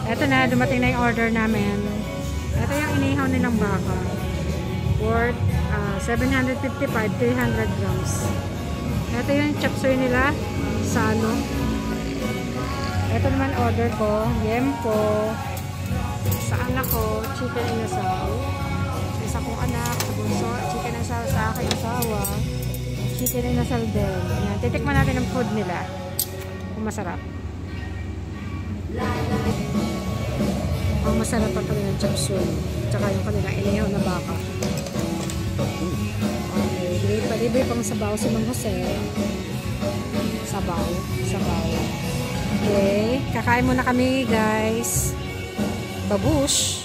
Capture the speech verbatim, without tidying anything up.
Ito na, dumating na yung order namin. Ito yung inihaw nilang baka. Worth uh, seven hundred fifty-five, three hundred grams. Ito yung chop suey nila sa ano. Ito naman order ko, yempo. Sa anak ko, chicken inasal. Isa kong anak, sa bunso, chicken inasal sa aking asawa. Chicken inasal din. Ayan, titikman natin ang food nila. Kung masarap. Ang masarap ang kanilang chop suey. Tsaka yung kanilang inihaw na baka. Okay, palibre pang sabaw si Mang Jose. Sabaw. Sabaw. Okay, kakain muna kami guys. Babush.